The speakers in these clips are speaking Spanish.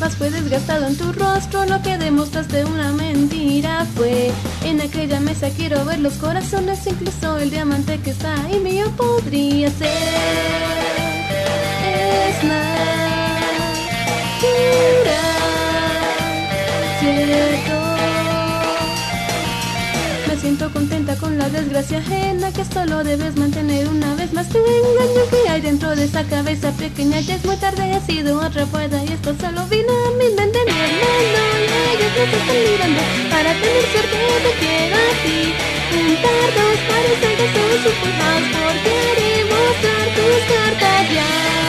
sepas fue desgastado en tu rostro. Lo que demostraste una mentira fue en aquella mesa. Quiero ver los corazones, incluso el diamante que está ahí mío podría ser. Es natural, cierto. Me siento contenta con la desgracia ajena que solo debes mantener una vez más. Tu engaño que hay dentro de esa cabeza pequeña. Ya es muy tarde, ha sido atrapada y esto solo vino a mi mente. Mi hermano y ellos nos están mirando. Para tener suerte te quiero a ti. Juntar dos pares de deseos supuestos porque haré mostrar tus cartas ya.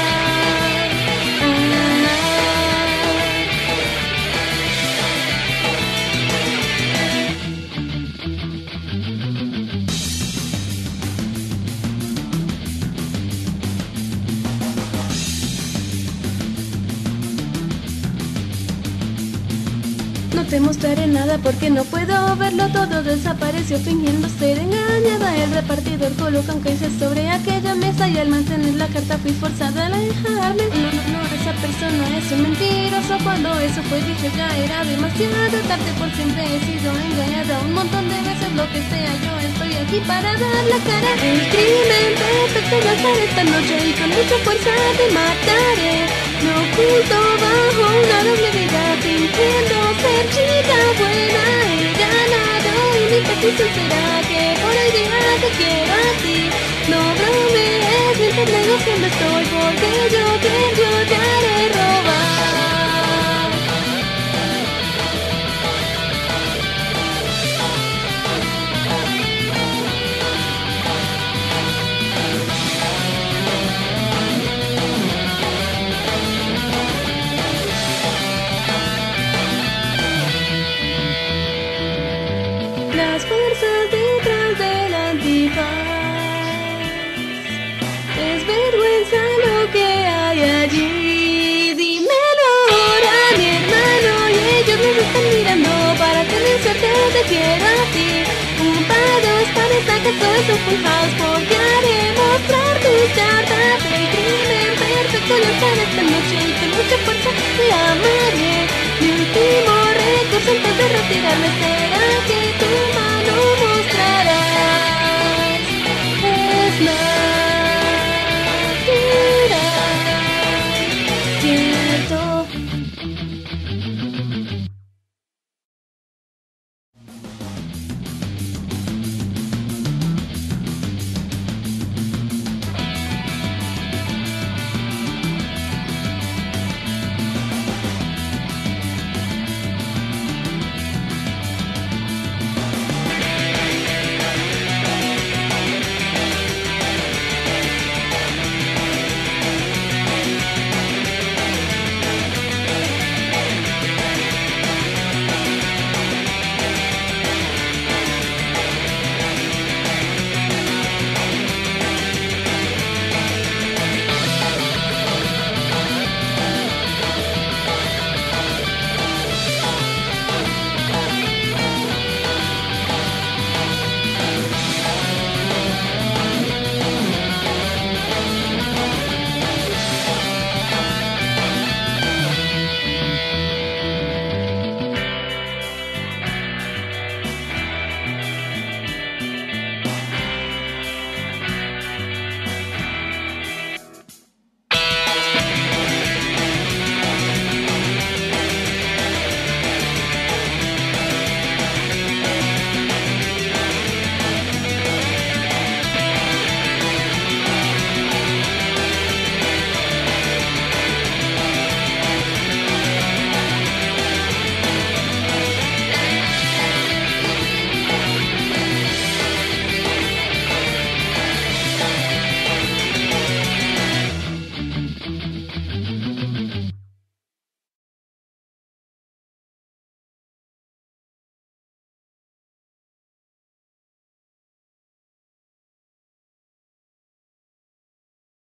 No te mostraré nada porque no puedo verlo, todo desapareció fingiendo ser engañada. El repartidor colocó un case sobre aquella mesa y al mantener la carta fui forzada a alejarme. No, esa persona es un mentiroso. Cuando eso fue dicho ya era demasiado tarde. Por siempre he sido engañada un montón de veces, lo que sea, yo estoy aquí para dar la cara. El crimen perfecto va a estar esta noche y con mucha fuerza te mataré. Me oculto bajo una doble vida fingiendo ser chica buena. He ganado y mi petición será que por el día te quiero a ti. No bromees mientras negociando estoy porque yo te haré robar. Las fuerzas detrás del antifaz, es vergüenza lo que hay allí. Dímelo ahora, mi hermano, y ellos nos están mirando. Para tener suerte te quiero a ti. Un para dos para acaso es un full house porque haré mostrar tus cartas. El crimen perfecto lo haré esta noche y con mucha fuerza la amaré. Mi último recurso antes de retirarme será que tu mano mostrarás. Es